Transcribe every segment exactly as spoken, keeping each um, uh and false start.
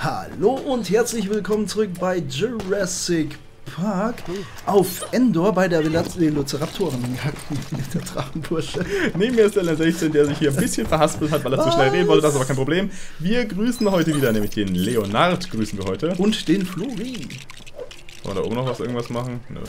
Hallo und herzlich willkommen zurück bei Jurassic Park auf Endor bei der Velociraptoren mit der Drachenbursche. Neben mir ist der L sechzehn, der sich hier ein bisschen verhaspelt hat, weil er zu schnell reden wollte, das ist aber kein Problem. Wir grüßen heute wieder, nämlich den Leonard grüßen wir heute. Und den Flori. Wollen wir da oben noch was irgendwas machen? Nö.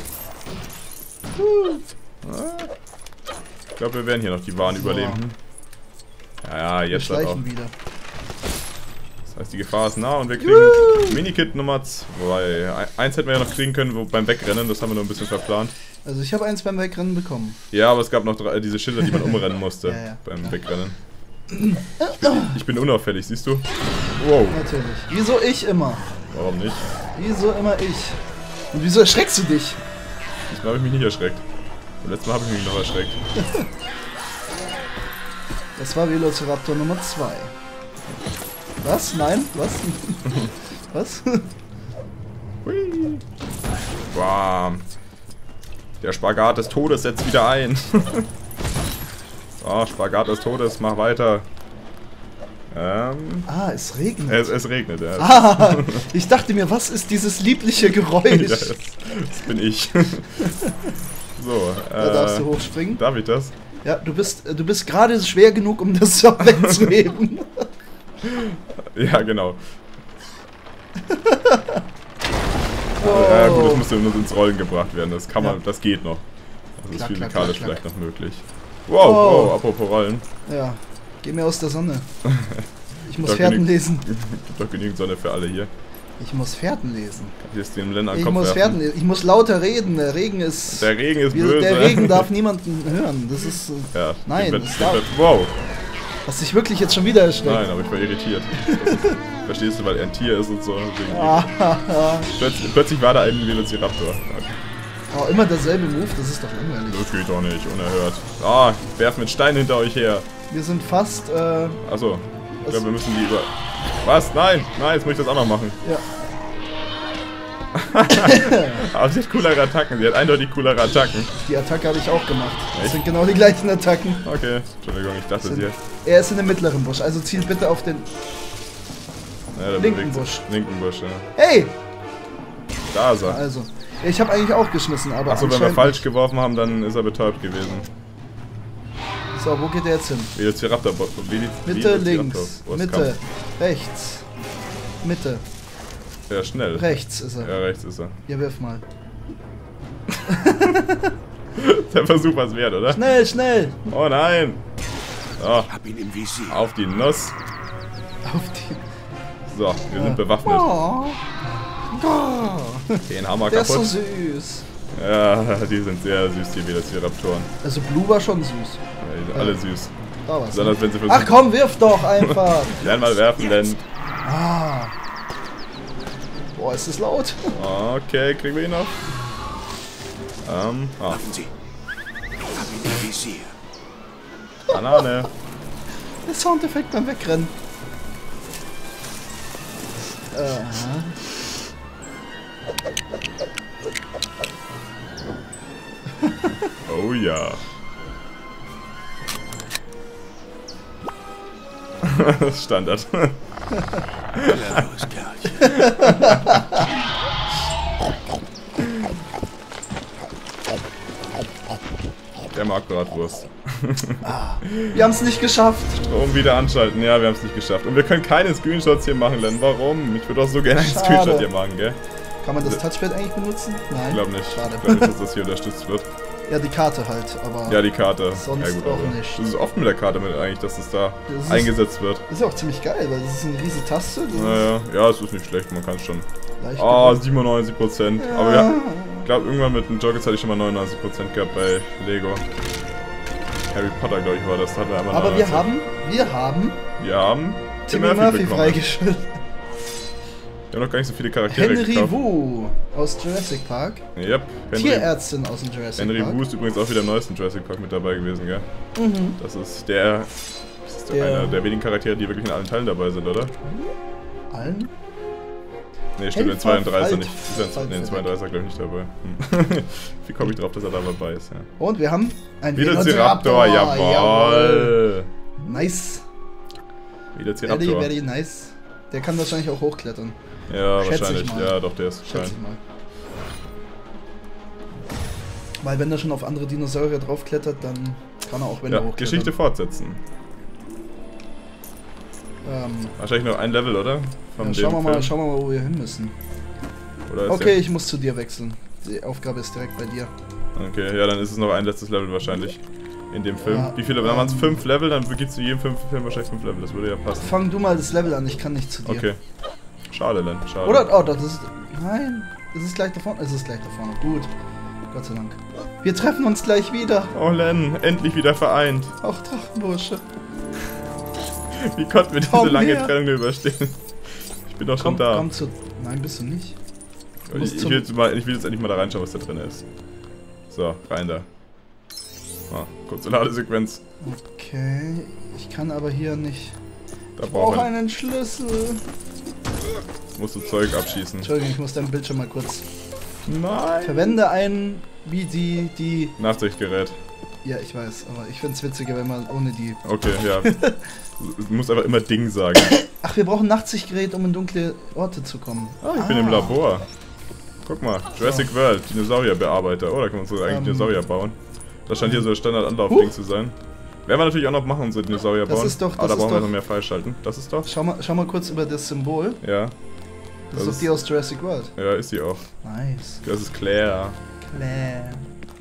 Ich glaube, wir werden hier noch die Waren so überleben. Ja, ja, jetzt wir auch. wieder. Das heißt, die Gefahr ist nah und wir kriegen Minikit Nummer zwei. Eins hätten wir ja noch kriegen können wo, beim Wegrennen, das haben wir nur ein bisschen verplant. Also ich habe eins beim Wegrennen bekommen. Ja, aber es gab noch drei, diese Schilder, die man umrennen musste ja, ja. beim ja. Wegrennen. Ich bin unauffällig, siehst du? Wow. Natürlich. Wieso ich immer? Warum nicht? Wieso immer ich? Und wieso erschreckst du dich? Diesmal habe ich mich nicht erschreckt. Beim letzten Mal habe ich mich noch erschreckt. Das war Velociraptor Nummer zwei. Was? Nein? Was? Was? Hui. Bam. Der Spagat des Todes setzt wieder ein. So, Spagat des Todes, mach weiter. Ähm, ah, es regnet. Es, es regnet, ja. Ah, ich dachte mir, was ist dieses liebliche Geräusch? Ja, das, das bin ich. So, äh, da darfst du hochspringen. Darf ich das? Ja, du bist, du bist gerade schwer genug, um das wegzuheben. Ja, genau. Wow. Ja gut, das musste nur ins Rollen gebracht werden. Das kann man, ja. das geht noch. Das ist klack, physikalisch klack, klack, vielleicht noch möglich. Wow, wow, wow, apropos Rollen. Ja, geh mir aus der Sonne. Ich muss Fährten lesen. Gibt doch genügend Sonne für alle hier. Ich muss Fährten lesen. Hier ist dem Länder ich Kopf muss Fährten lesen. Ich muss lauter reden. Der Regen ist. Der Regen ist wir, böse. Der Regen darf niemanden hören. Das ist. Ja, nein, wird, das darf. Wird, wow. Hast dich wirklich jetzt schon wieder erschreckt? Nein, aber ich war irritiert. Verstehst du, weil er ein Tier ist und so. Plötzlich, plötzlich war da ein Velociraptor. Oh, immer derselbe Move, das ist doch langweilig. Das geht doch nicht, unerhört. Ah, werf mit Stein hinter euch her. Wir sind fast, äh... Achso, ich glaube, wir müssen die über... Was? Nein, nein, jetzt muss ich das auch noch machen. Ja. Aber sie hat coolere Attacken, sie hat eindeutig coolere Attacken. Die Attacke habe ich auch gemacht. Das Echt? sind genau die gleichen Attacken. Okay, Entschuldigung, ich dachte sind, sie hat... Er ist in dem mittleren Busch, also ziel bitte auf den ja, linken Busch. Linken Busch, ja. Hey! Da ist er. Also, ich habe eigentlich auch geschmissen, aber Achso, wenn wir falsch nicht. geworfen haben, dann ist er betäubt gewesen. So, wo geht er jetzt hin? Velociraptor. Mitte, links, Mitte, rechts, Mitte. Ja, schnell. Rechts ist er. Ja, rechts ist er. Ja, wirf mal. Der Versuch was wert, oder? Schnell, schnell! Oh nein! So. Ich hab ihn im Visier. Auf die Nuss. Auf die... So, wir ja. sind bewaffnet. Oh. Oh. Den Hammer Der kaputt. ist so süß. Ja, die sind sehr süß, die Velociraptoren. Also Blue war schon süß. Ja, die sind alle süß. Da war's. Besonders, wenn sie Ach komm, wirf doch einfach! Lern mal werfen, denn... Ah. Boah, ist das laut. Okay, kriegen wir ihn noch? Ähm, ah. Sie. Ich hab ihn im Visier. Banane. Der Soundeffekt beim Wegrennen. Aha. Oh ja. Standard. Los, Kerlchen. Der mag Bratwurst. Ah, wir haben es nicht geschafft. Strom wieder anschalten. Ja, wir haben es nicht geschafft. Und wir können keine Screenshots hier machen, Len. Warum? Ich würde auch so gerne einen Schade. Screenshot hier machen, gell? Kann man das Touchpad eigentlich benutzen? Nein. Ich glaube nicht. Schade. Ich glaube nicht, dass das hier unterstützt wird. Ja, die Karte halt, aber... Ja, die Karte. Sonst ja, gut, auch aber nicht. Das ist oft mit der Karte mit eigentlich, dass das da das ist, eingesetzt wird. Das ist ja auch ziemlich geil, weil das ist eine riesige Taste. Naja, ja, es ist nicht schlecht, man kann es schon. Ah, oh, siebenundneunzig Prozent. Ja. Aber ja, ich glaube, irgendwann mit dem Joggers hatte ich schon mal neunundneunzig Prozent gehabt bei Lego. Harry Potter, glaube ich, war das. Da hatten wir einmal aber wir haben, wir haben... Wir haben... Timmy Murphy, Murphy freigeschaltet. Wir haben noch gar nicht so viele Charaktere Henry gekauft. Wu aus Jurassic Park. Yep. Henry, Tierärztin aus dem Jurassic Henry Park. Henry Wu ist übrigens auch wieder im neuesten Jurassic Park mit dabei gewesen, gell? Mhm. Das ist der... Das ist der einer der wenigen Charaktere, die wirklich in allen Teilen dabei sind, oder? Allen? Ne, stimmt, in zweiunddreißiger nicht. Ne, in zweiunddreißiger glaube ich nicht dabei. Hm. Wie komme ich drauf, dass er da dabei ist, ja. Und wir haben ein Velociraptor, jawohl! Nice. Velociraptor. Very, very nice. Der kann wahrscheinlich auch hochklettern. Ja, Schätze wahrscheinlich. ich mal. Ja, doch, der ist Schätze klein. ich mal. Weil wenn er schon auf andere Dinosaurier draufklettert, dann kann er auch, wenn Ja, er hochklettert. Geschichte fortsetzen. Ähm, Wahrscheinlich nur ein Level, oder? Von ja, dem schauen wir mal, Film. schauen wir mal, wo wir hin müssen. Oder ist Okay, ich muss zu dir wechseln. Die Aufgabe ist direkt bei dir. Der, okay, ja, dann ist es noch ein letztes Level wahrscheinlich. In dem Film. Ja, Wie viele? Wenn man es ähm, fünf Level, dann gibst du jedem fünf Film wahrscheinlich fünf Level. Das würde ja passen. Fang du mal das Level an, ich kann nicht zu dir. Okay. Schade, Len. Schade. Oder, oh, das ist, nein, das ist gleich da vorne, es ist gleich da vorne, gut. Gott sei Dank. Wir treffen uns gleich wieder. Oh, Len, endlich wieder vereint. Auch Drachenbursche. Wie konnten wir diese Komm lange her. Trennung überstehen? Ich bin doch schon Komm, da. komm zu, nein, bist du nicht. Du ich, musst ich, zum- will jetzt mal, ich will jetzt endlich mal da reinschauen, was da drin ist. So, rein da. Ah, kurze Ladesequenz. Okay, ich kann aber hier nicht. Da Ich brauche brauchen wir. einen Schlüssel. Musst du Zeug abschießen. Entschuldigung, ich muss deinen Bildschirm mal kurz. Nein! Verwende ein, wie die, die. Nachtsichtgerät. Ja, ich weiß, aber ich find's witziger, wenn man ohne die. Okay, ja. Du musst einfach immer Ding sagen. Ach, wir brauchen ein Nachtsichtgerät, um in dunkle Orte zu kommen. Ah, ich bin im Labor. Guck mal, Jurassic World, Dinosaurierbearbeiter. Oh, da kann man so eigentlich Ähm. Dinosaurier bauen. Das scheint hier so ein Standard-Anlauf-Ding Huh. zu sein. Werden wir natürlich auch noch machen, unsere Dinosaurier Das bauen. ist doch- Aber das da ist brauchen wir doch- noch mehr freischalten. Das ist doch? Schau mal, schau mal kurz über das Symbol. Ja. Das, Das ist doch ist- die aus Jurassic World. Ja, ist sie auch. Nice. Das ist Claire. Claire.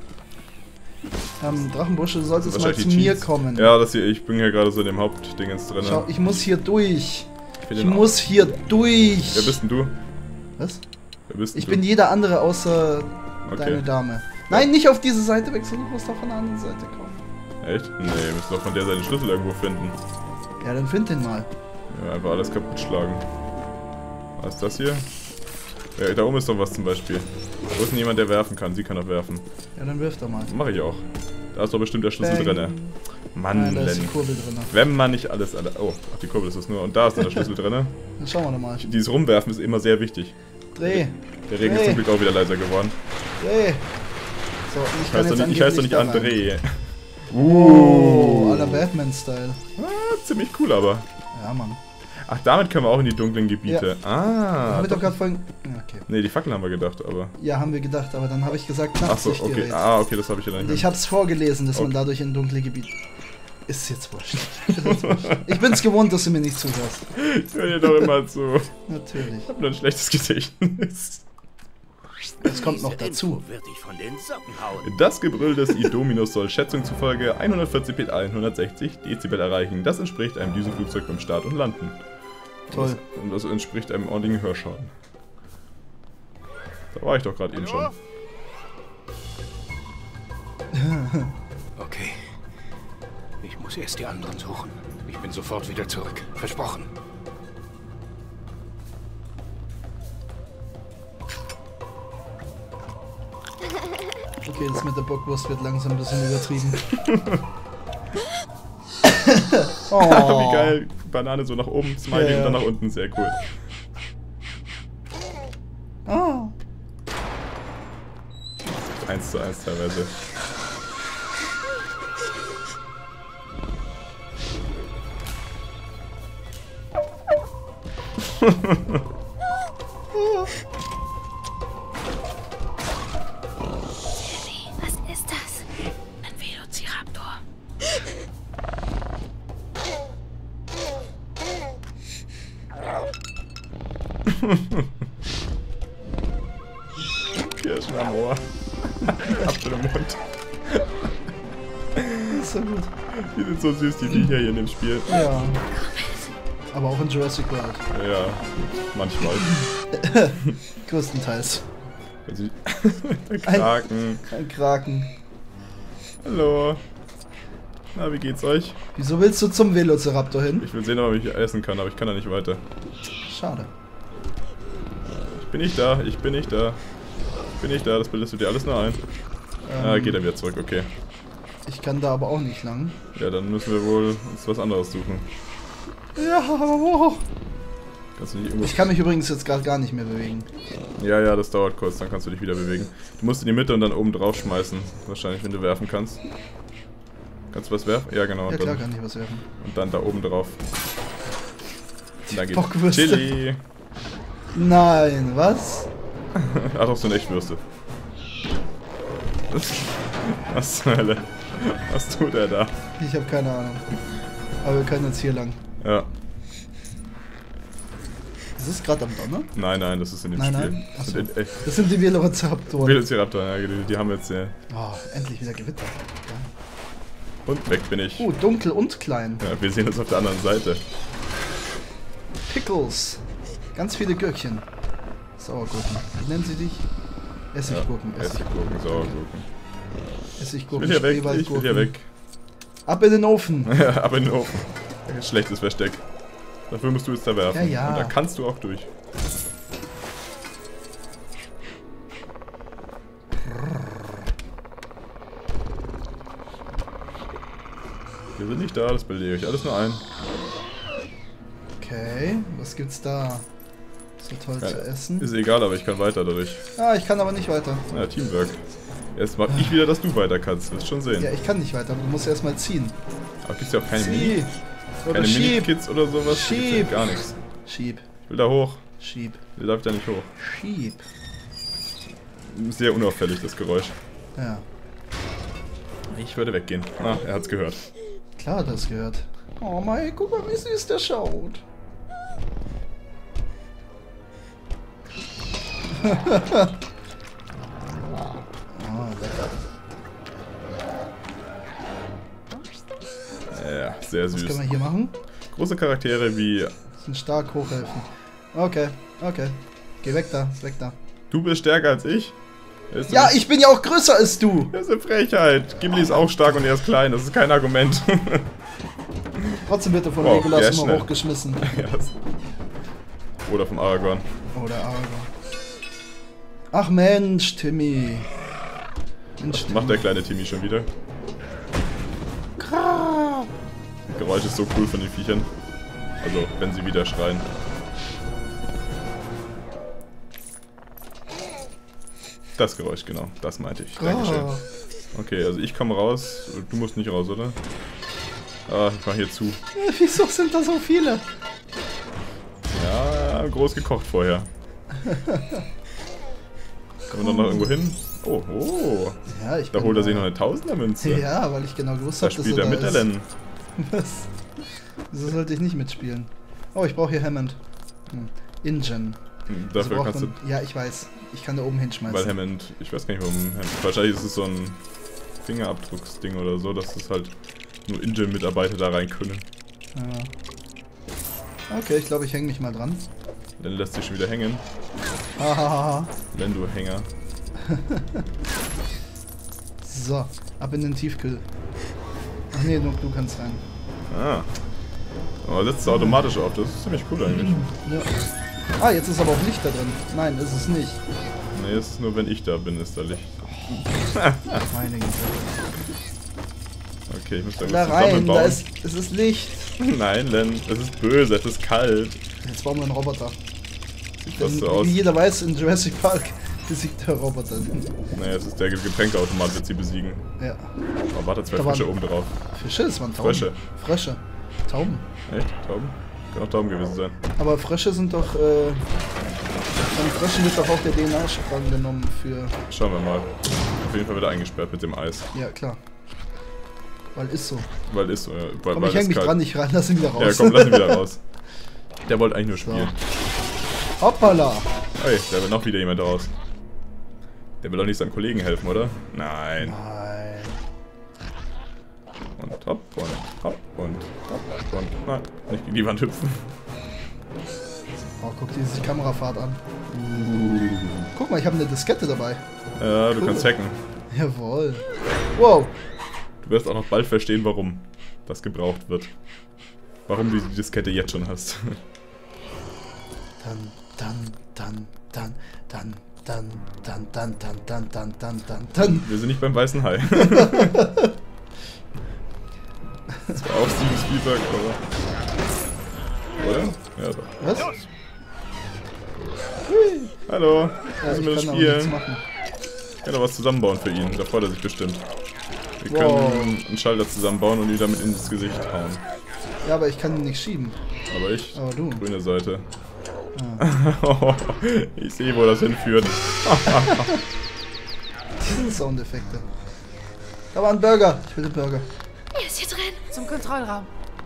Ähm, Drachenbursche, du solltest mal Wahrscheinlich zu die mir Cheats. kommen. Ja, das hier, ich bin hier gerade so in dem Hauptdingens drin. Schau, ich muss hier durch. bin Ich den- muss hier durch. Wer bist denn du? Was? Wer bist denn Ich du? bin jeder andere außer Okay. deine Dame. Nein, nicht auf diese Seite wechseln, du musst doch von der anderen Seite kommen. Echt? Nee, wir müssen doch von der Seite den Schlüssel irgendwo finden. Ja, dann find den mal. Ja, einfach alles kaputt schlagen. Was ist das hier? Ja, da oben ist doch was zum Beispiel. Wo ist denn jemand, der werfen kann? Sie kann auch werfen. Ja, dann wirf doch mal. Mach ich auch. Da ist doch bestimmt der Schlüssel Bang. drinne. Mann, Nein, da ist die Len. Kurbel drin. Wenn man nicht alles... alle- Oh, ach, die Kurbel ist es nur. Und da ist dann der Schlüssel drinne. Dann schauen wir doch mal. Dieses Rumwerfen ist immer sehr wichtig. Dreh, Der Regen ist Hey. zum Glück auch wieder leiser geworden. dreh. So, und ich Ich kann heiße jetzt doch nicht, ich heiß doch nicht angeblich da rein. André. Oh, aller Batman-Style. Ah, ziemlich cool aber. Ja, Mann. Ach, damit können wir auch in die dunklen Gebiete. Ah. Haben wir doch doch. gerade vorhin... Ja, okay. Nee, die Fackeln haben wir gedacht, aber... Ja, haben wir gedacht, aber dann habe ich gesagt, Ach so, okay. Nachtsichtgerät. Ah, okay, das habe ich ja dann Und nicht. ich habe es vorgelesen, dass man Okay. dadurch in dunkle Gebiete... Ist jetzt wurscht. Ist jetzt wurscht. Ich bin's gewohnt, dass du mir nicht zuhörst. Ich höre dir doch immer zu. Natürlich. Ich habe nur ein schlechtes Gedächtnis. Das kommt noch Diese dazu. Info wird dich von den Socken hauen. Das Gebrüll des Idominus soll Schätzung zufolge hundertvierzig bis hundertsechzig Dezibel erreichen. Das entspricht einem Düsenflugzeug beim Start und Landen. Toll. Und das, und das entspricht einem ordentlichen Hörschaden. Da war ich doch gerade eben schon. Okay. Ich muss erst die anderen suchen. Ich bin sofort wieder zurück. Versprochen. Okay, das mit der Bockwurst wird langsam ein bisschen übertrieben. Oh. Wie geil. Banane so nach oben, Smiley Ja, ja. und dann nach unten. Sehr cool. Oh. Eins zu eins teilweise. Was ist das? Ein Velociraptor. Kirschen am Ohr. Apfel im Mund. Das ist so gut. Die sind so süß, die Viecher hier in dem Spiel. Ja. Aber auch in Jurassic World. Ja, manchmal. Größtenteils. Also, der Kraken. Ein Kraken. Hallo. Na, wie geht's euch? Wieso willst du zum Velociraptor hin? Ich will sehen, ob ich essen kann, aber ich kann da nicht weiter. Schade. Ich bin nicht da, ich bin nicht da. Ich bin nicht da, das bildest du dir alles nur ein. Ähm, Ah, geht er wieder zurück, okay. Ich kann da aber auch nicht lang. Ja, dann müssen wir wohl uns was anderes suchen. Ja, aber wo? Kannst du nicht irgendwo... Ich kann mich übrigens jetzt gerade gar nicht mehr bewegen. Ja, ja, das dauert kurz, dann kannst du dich wieder bewegen. Du musst in die Mitte und dann oben drauf schmeißen. Wahrscheinlich, wenn du werfen kannst. Kannst du was werfen? Ja, genau. Ja Und klar dann, kann ich was werfen. und dann da oben drauf. Da geht Bockwürste. Chili. Nein, was? Ach doch, so eine Echtwürste. Was zur Hölle? Was tut er da? Ich habe keine Ahnung. Aber wir können jetzt hier lang. Ja. Ist es gerade am Donner? Nein, nein, das ist in dem Nein, Spiel. nein. Achso. Und, äh, Das sind die Velociraptoren. Velociraptor, ja, die, die haben wir jetzt ja. Oh, endlich wieder Gewitter. Ja. Und weg bin ich. Oh, dunkel und klein. Ja, wir sehen uns auf der anderen Seite. Pickles. Ganz viele Gürkchen. Sauergurken. Wie nennen sie dich? Essiggurken. Ja, Essiggurken, Sauergurken. Ich Essiggurken, will hier weg, ich will Spreewaldgurken. hier weg. Ab in den Ofen. Ja, aber in den Ofen. Schlechtes Versteck. Dafür musst du jetzt da werfen. Ja, ja. Und da kannst du auch durch. Wir sind nicht da, das bilde ich euch alles nur ein. Okay, was gibt's da? So toll Ja, zu essen. ist egal, aber ich kann weiter dadurch. Ah, ich kann aber nicht weiter. Ja, Teamwork. Jetzt mach ich wieder, dass du weiter kannst. Wirst schon sehen. Ja, ich kann nicht weiter. Du musst erstmal ziehen. Aber gibt's ja auch keine Mini, Zieh. Oder keine schieb. Mini-Kids oder sowas? Gibt's ja Schieb. gar nichts. Schieb. Ich will da hoch. Schieb. Der darf da nicht hoch. Schieb. Sehr unauffällig, das Geräusch. Ja. Ich würde weggehen. Ah, er hat's gehört. Klar hat er es gehört. Oh mein, guck mal, wie süß der schaut. Oh, lecker. Ja, sehr Was süß. können wir hier machen? Große Charaktere wie... Sind stark hochhelfen. Okay, okay. Geh weg da, weg da. Du bist stärker als ich? Das ist Ja, eine- ich bin ja auch größer als du. Das ist eine Frechheit. Gimli ist auch stark und er ist klein. Das ist kein Argument. Trotzdem wird er von Wow, Legolas der ist immer schnell. hochgeschmissen. Ja, das- Oder vom Aragorn. Oder Aragorn. Ach Mensch, Timmy. Mensch, Was macht der kleine Timmy schon wieder? Das Geräusch ist so cool von den Viechern. Also, wenn sie wieder schreien. Das Geräusch, genau. Das meinte ich. Dankeschön. Ah. Okay, also ich komme raus. Du musst nicht raus, oder? Ah, ich mach hier zu. Wieso sind da so viele? Ja, groß gekocht vorher. Kommen wir doch noch irgendwo hin? Oh, oh. Ja, ich Da bin holt er sich mal- noch eine Tausendermünze. Ja, weil ich genau gewusst Da habe, dass spielt er er da mit, der ist. Len. Was? Wieso sollte ich nicht mitspielen? Oh, ich brauche hier Hammond. Hm. Ingen. Hm, Das Dafür braucht kannst du... man- Ja, ich weiß. Ich kann da oben hinschmeißen. Weil Hammond... Ich weiß gar nicht, warum Hammond... Wahrscheinlich ist es so ein Fingerabdrucksding oder so, dass es halt nur Intel-Mitarbeiter da rein können. Ja. Okay, ich glaube, ich hänge mich mal dran. Len lässt sich schon wieder hängen. Hahaha. Len, du Hänger. So, ab in den Tiefkühl. Ach nee, nur du kannst rein. Ah. Aber setzt es automatisch auf. Das ist ziemlich cool eigentlich. Ja. Ah, jetzt ist aber auch Licht da drin. Nein, ist es nicht. Nee, es ist nur wenn ich da bin, ist da Licht. Meine Güte. Okay, ich muss da Da was rein, zusammenbauen. da ist, es ist Licht. Nein, Len, es ist böse, es ist kalt. Jetzt bauen wir einen Roboter. Sieht Denn, fast so aus. wie jeder weiß, in Jurassic Park besiegt der Roboter. Naja, es ist der Getränkeautomat, wird sie besiegen. Ja. Oh, warte, zwei Da waren- Frösche oben drauf. Fische, das waren Tauben. Frösche. Frösche. Tauben. Echt? Tauben? Kann auch Tauben gewesen sein. Aber Frösche sind doch, äh... Von Fröschen wird doch auch der D N A-Strang genommen für... Schauen wir mal. Auf jeden Fall wieder eingesperrt mit dem Eis. Ja, klar. Weil ist so. Weil ist so, ja. Weil, Komm, weil ich häng ist mich kalt. dran, nicht rein, lass ihn wieder raus. Ja, komm, lass ihn wieder raus. Der wollte eigentlich nur spielen. Hoppala. Hey, da will noch wieder jemand raus. Der will doch nicht seinem Kollegen helfen, oder? Nein. Nein. Und hopp und hopp und hopp und... Nein, nicht gegen die Wand hüpfen. Oh, guck dir diese Kamerafahrt an. Guck mal, ich habe eine Diskette dabei. Ja, du Cool. kannst hacken. Jawohl. Wow. Du wirst auch noch bald verstehen, warum das gebraucht wird. Warum du die Diskette jetzt schon hast. Dann, dann, dann, dann, dann, dann, dann, dann, dann, dann, dann, dann, dann, dann. Wir sind nicht beim weißen Hai. Das war auch Steven Spielberg, oder? Oder? Ja, doch. Was? Hallo, Ja, müssen ich wir das kann auch nichts spielen? machen. Ich kann doch was zusammenbauen für ihn, da freut er sich bestimmt. Wir Wow. können einen Schalter zusammenbauen und ihn damit ins Gesicht hauen. Ja, aber ich kann ihn nicht schieben. Aber ich. Aber du. Grüne Seite. Ah. Ich sehe, wo das hinführt. Diese Soundeffekte. Da war ein Burger. Ich will den Burger. Er ist hier drin. Zum Kontrollraum.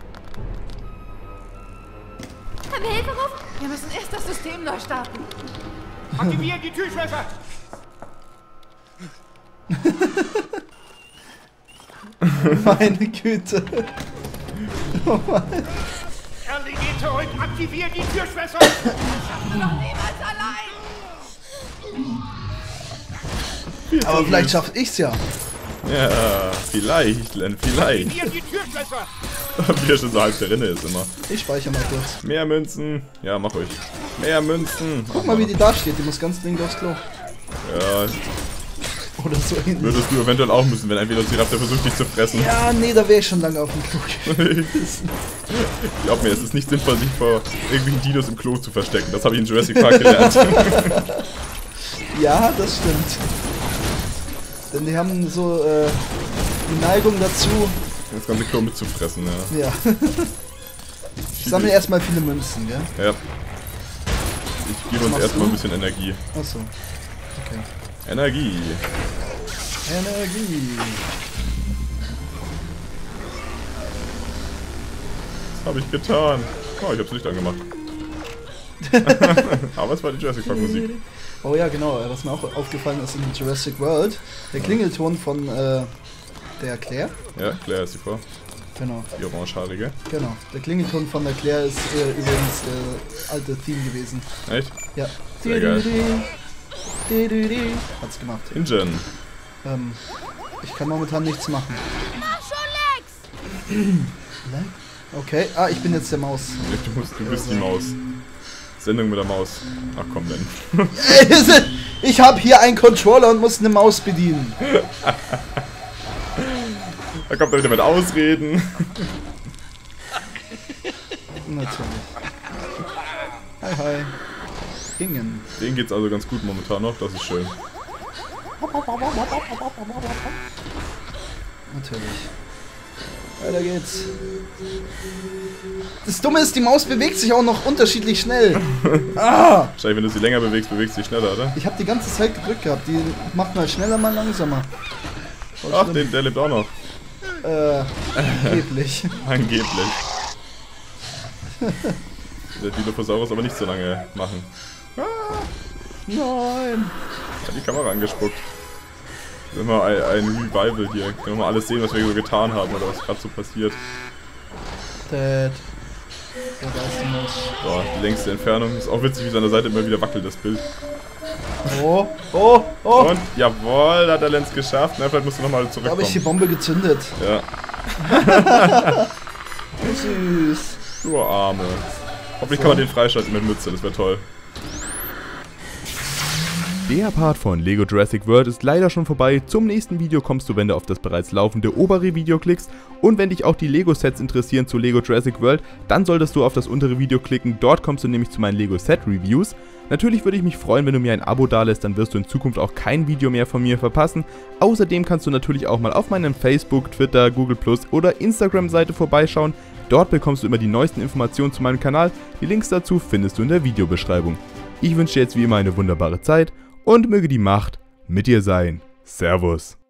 Haben wir Hilfe rufen? Wir müssen erst das System neu starten. Aktivieren die Türschlösser! Meine Güte. Oh Mann. Erling, geht zurück! Aktivieren die Türschlösser! Wir doch niemals allein! Aber vielleicht schaffe ich's ja. Ja, vielleicht, Len, vielleicht. Aktivieren die Türschlösser! Wie er schon so halb drin ist immer. Ich speichere mal kurz. Mehr Münzen. Ja, mach ruhig. Mehr Münzen. Guck mal, wie die da steht. Die muss ganz dringend aufs Klo. Ja, Oder so ähnlich. würdest du eventuell auch müssen, wenn ein Velociraptor versucht, dich zu fressen. Ja, nee, da wäre ich schon lange auf dem Klo gewesen. Glaub mir, es ist nicht sinnvoll, sich vor irgendwelchen Dinos im Klo zu verstecken. Das habe ich in Jurassic Park gelernt. Ja, das stimmt. Denn die haben so äh, die Neigung dazu. Das ganze Klo mitzufressen, ja. Ja. Ich sammle erstmal viele Münzen, gell? Ja. Ich gebe uns machst erstmal du? ein bisschen Energie. Achso. Okay. Energie. Energie. Was habe ich getan? Oh, ich hab's Licht angemacht. Aber es war die Jurassic Park Musik. Oh ja, genau. Was mir auch aufgefallen ist in Jurassic World, der Klingelton von äh, der Claire. Ja, Claire ist die Frau. Genau, Die orangehaarige. genau. Der Klingelton von der Claire ist äh, übrigens der alte Theme gewesen. Echt? Ja. Sehr geil. Hat's gemacht. Ingen. Ähm, ich kann momentan nichts machen. Mach schon, Lex! Okay, ah, ich bin jetzt der Maus. Du, musst, du bist die Maus. Sendung mit der Maus. Ach komm, denn. Ich habe hier einen Controller und muss eine Maus bedienen. Da kommt er wieder mit Ausreden. Natürlich. Hi, hi. Ingen. Denen geht's also ganz gut momentan noch, das ist schön. Natürlich. Weiter geht's. Das Dumme ist, die Maus bewegt sich auch noch unterschiedlich schnell. Ah! Wahrscheinlich, wenn du sie länger bewegst, bewegst du sie schneller, oder? Ich habe die ganze Zeit gedrückt gehabt. Die macht mal schneller, mal langsamer. Voll Ach, schlimm. den, der lebt auch noch. Äh, angeblich. Angeblich. Der Dilophosaurus aber nicht so lange machen. Nein! Hat die Kamera angespuckt. Das ist immer ein, ein Revival hier. Können wir mal alles sehen, was wir so getan haben oder was gerade so passiert. Dad. Ja, da ist die Maus. So, die längste Entfernung. Ist auch witzig, wie es an der Seite immer wieder wackelt, das Bild. Oh, oh, oh! Und, jawohl, hat der Lenz geschafft. Na, vielleicht musst du nochmal Da habe zurückkommen. ich die Bombe gezündet. Ja, Süß. du Arme. Hoffentlich kann man den freischalten mit Mütze, das wäre toll. Der Part von Lego Jurassic World ist leider schon vorbei. Zum nächsten Video kommst du, wenn du auf das bereits laufende obere Video klickst. Und wenn dich auch die Lego-Sets interessieren zu Lego Jurassic World, dann solltest du auf das untere Video klicken. Dort kommst du nämlich zu meinen Lego-Set-Reviews. Natürlich würde ich mich freuen, wenn du mir ein Abo dalässt, dann wirst du in Zukunft auch kein Video mehr von mir verpassen. Außerdem kannst du natürlich auch mal auf meinem Facebook, Twitter, Google Plus oder Instagram-Seite vorbeischauen. Dort bekommst du immer die neuesten Informationen zu meinem Kanal. Die Links dazu findest du in der Videobeschreibung. Ich wünsche dir jetzt wie immer eine wunderbare Zeit und möge die Macht mit dir sein. Servus.